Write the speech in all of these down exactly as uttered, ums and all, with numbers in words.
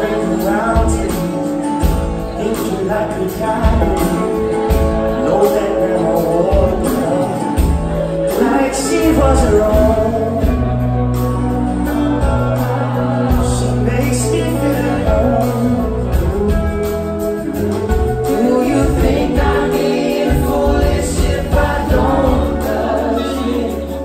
around you, thinking like a child. Know that grandma walked around like she was her own. She makes me feel at home. Do you think I'm being foolish if I don't love you?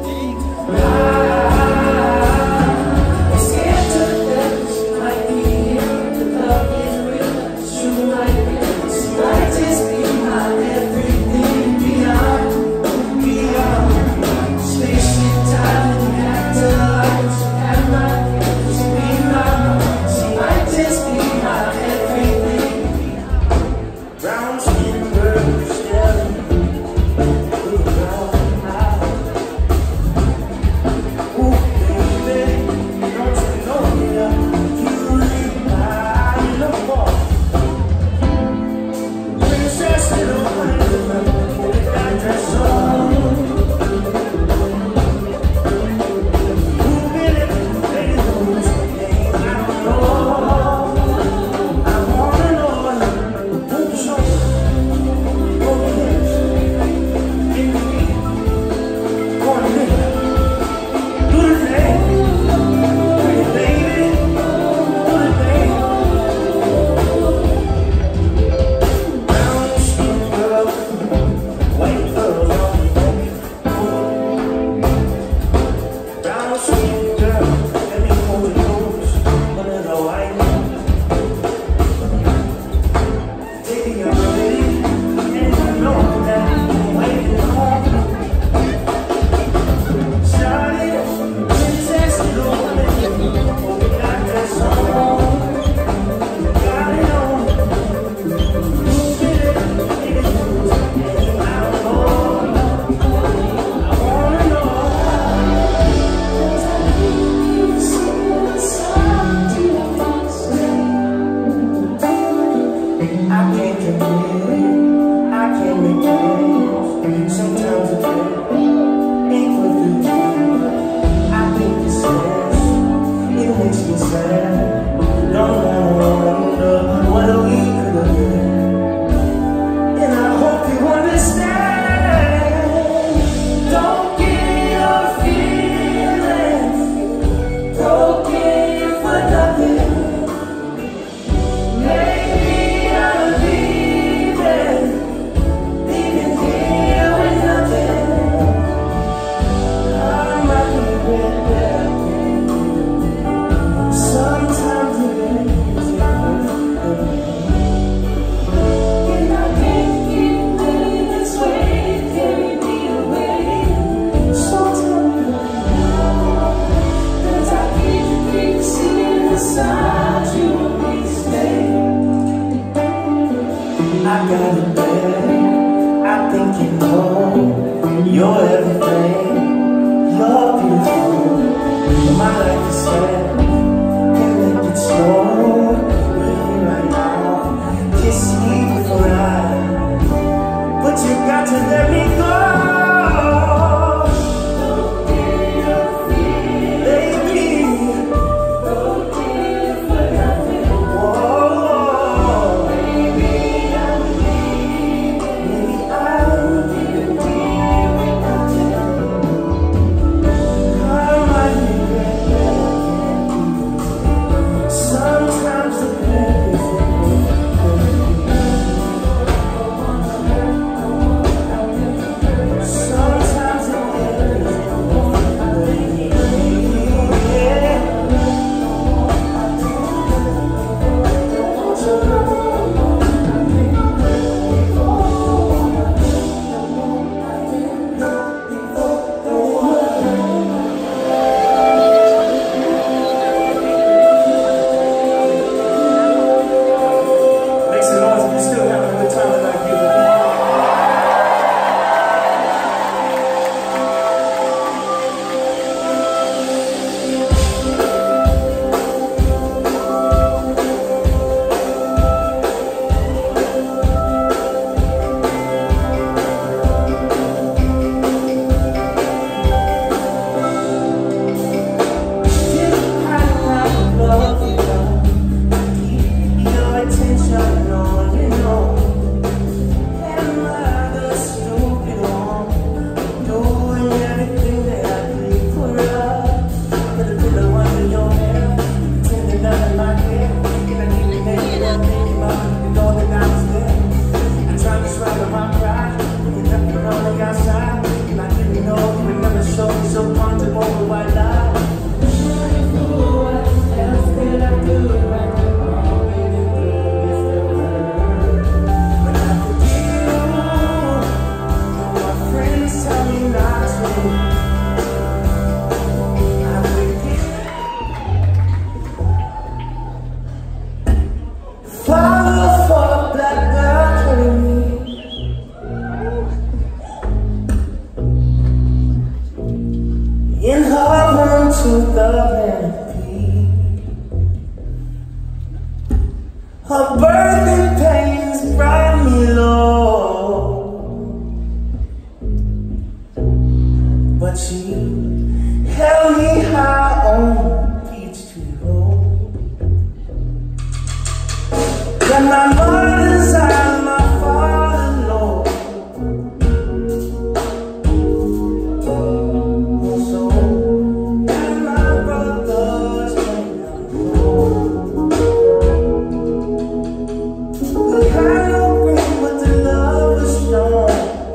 I'm scared to death. She might be here. The love is real. She might be. She might just be my everything beyond, beyond spaceship time and afterlife. She had my, she be my, she might just be my everything. Brown skin girl, staring through the brown eyes. Ooh, baby, don't you know that you leave my love for princess little honey with that dress on. Ooh, baby, baby, don't you think I don't know? I wanna know who's so okay. Give me one minute. Do the thing, pretty baby. Do the thing. Brown skin girl, wait for a long day. Brown skin girl, let me hold your nose under the white. Baby, you're ready, and you know that I'm waiting home. Started, princess, little woman, we got that song. Got it on. Move it, baby, move it, and I know, I wanna know. I can't convince, I can't make plans. Sometimes I feel ain't what you do. I think it's sad, it makes me sad. Don't wonder what we could have been. And I hope you understand. Don't get your feelings broken for nothing. Maybe I'm leaving, leaving here with nothing. I'm not regret. Sometimes it is. And I can't keep living this way. Carry me away. So tell me now, 'cause I keep fixing inside you want me to stay. I got it bad. I think you know you're everything. You're beautiful. My life is sad. Can't make it slow. Really right now. Just sleep for a but you got to let me go. Baby. Whoa. Maybe I'm I might regret that. Her birthing pains brought me low, but she held me high on Peachtree Road. Then my mother's eyes, my father know. Also, and my brothers came down the road. We had no ring, but the love was strong.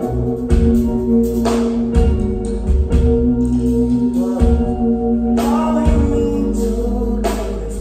All we need to is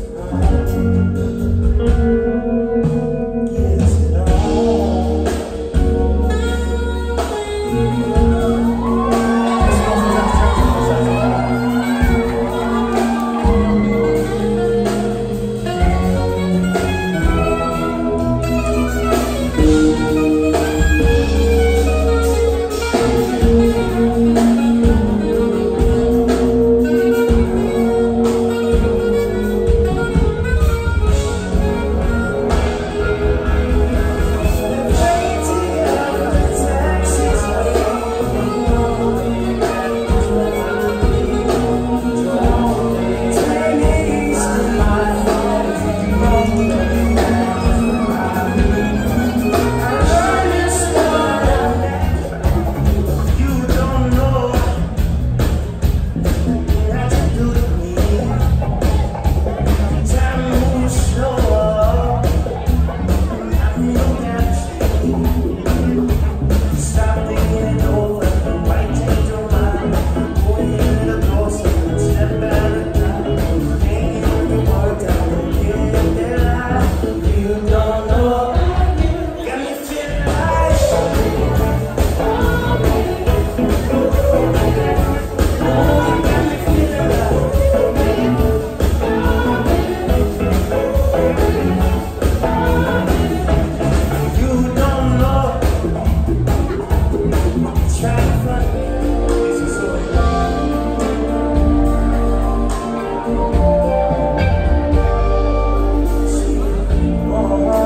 oh,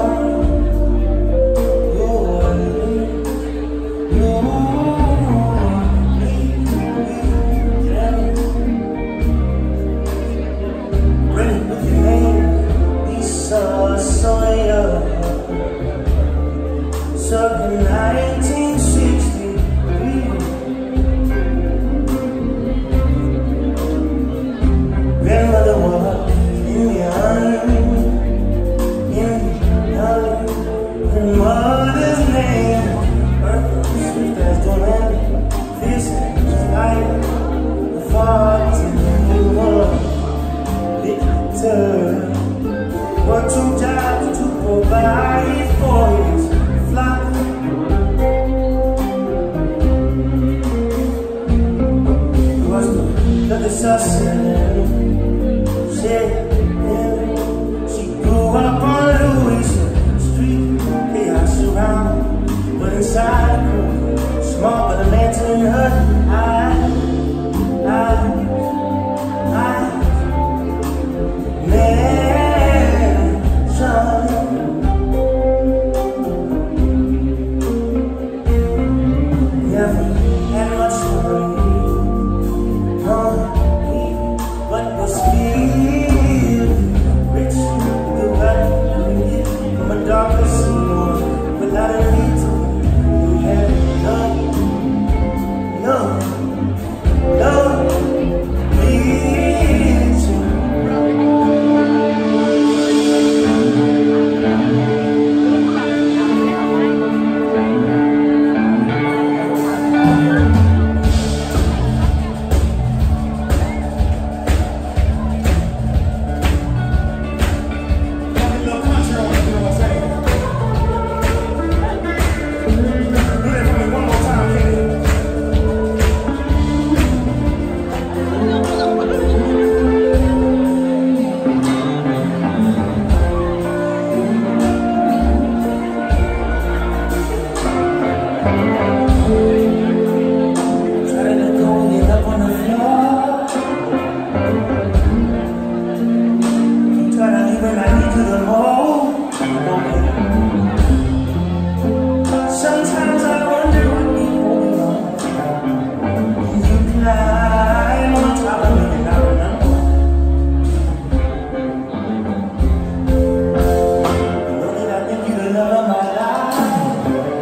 Sometimes I wonder what we hold on. You climb on top of me and I remember. Know that I've been you the love of my life.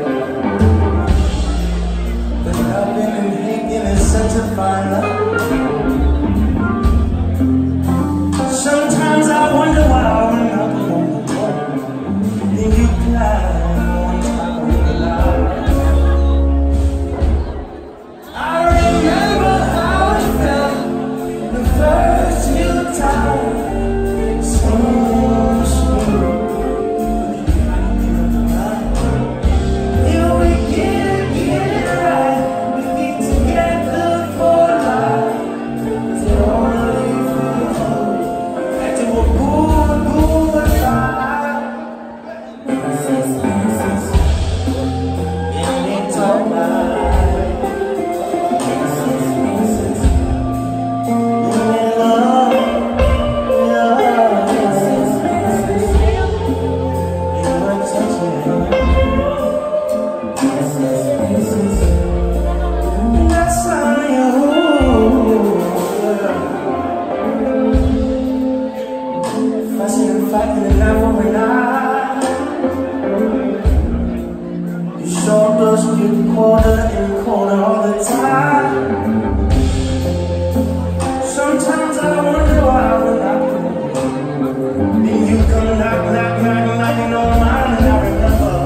But loving and hating is such a fine love. Sometimes I wonder why when I'm on the floor, then you climb on top of the line. I remember how it felt the first few times. Smooth, smooth. If we get it, get it right, we'll be together for life. Till only for you. A good, good life. It ain't alright. You in love, love. You were touching. That's on you. Fussing and fighting and not moving on. Your shoulders get colder and colder all the time. Sometimes I wonder why when I come, then you come knock, knock, knock, knocking on mine and I remember.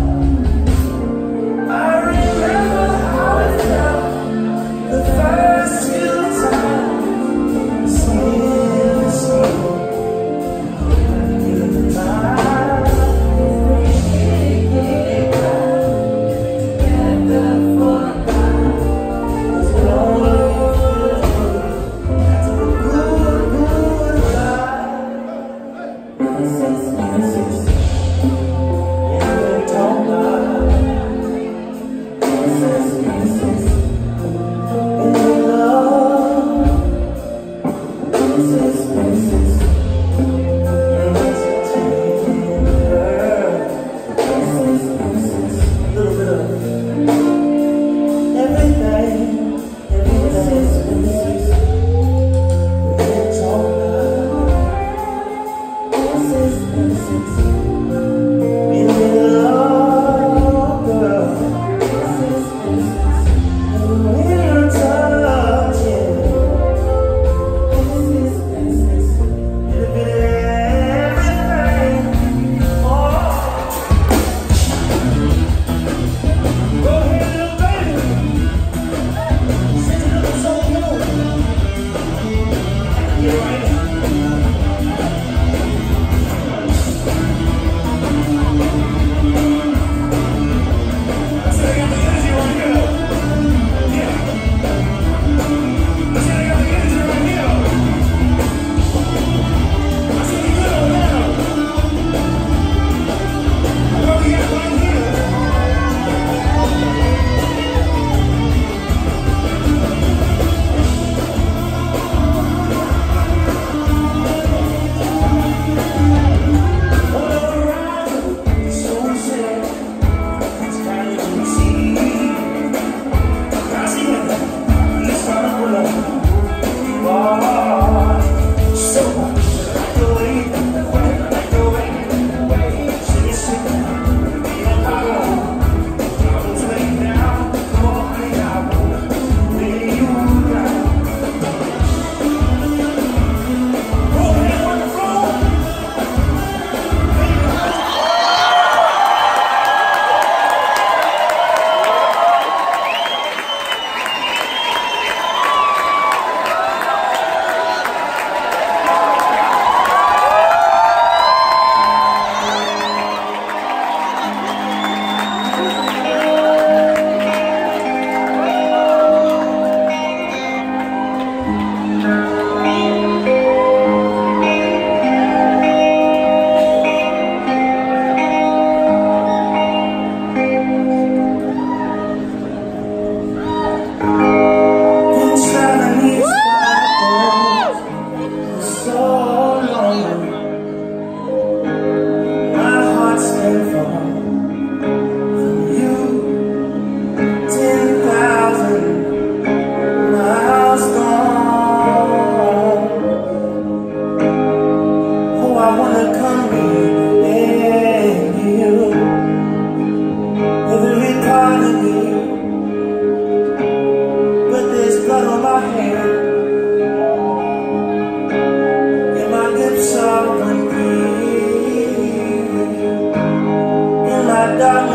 I remember how it felt the first few times. Smooth, smooth. Together for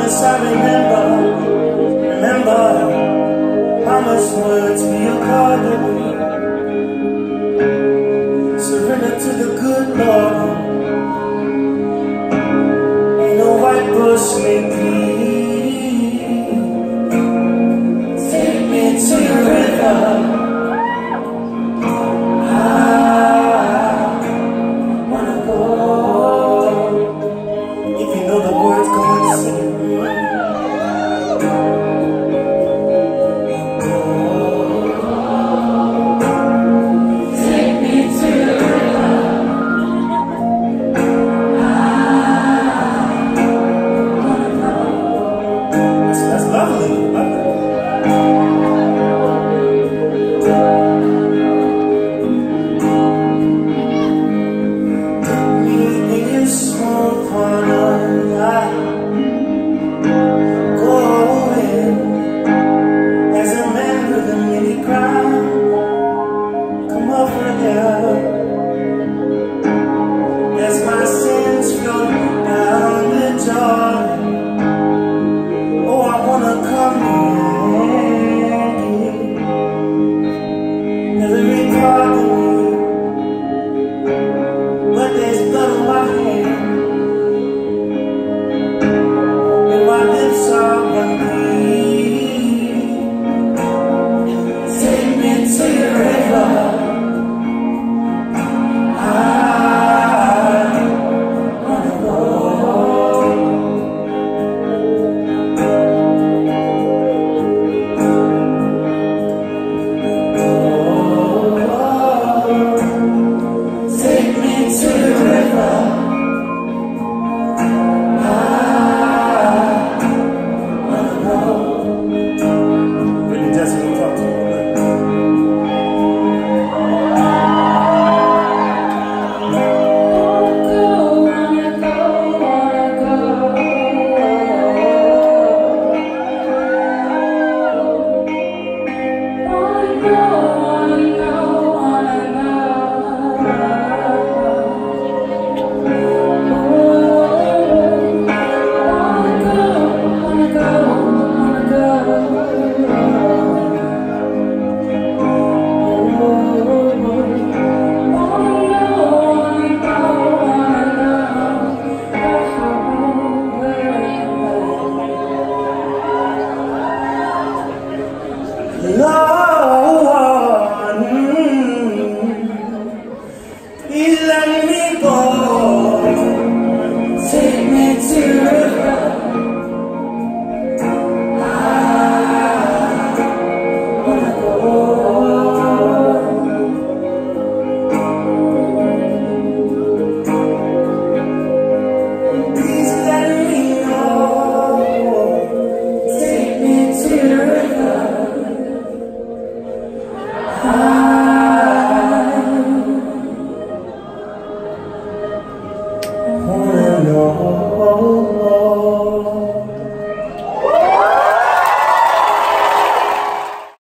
Yes, I remember, remember Mama's words, be a garden. Surrender to the good Lord. Ain't no white bush made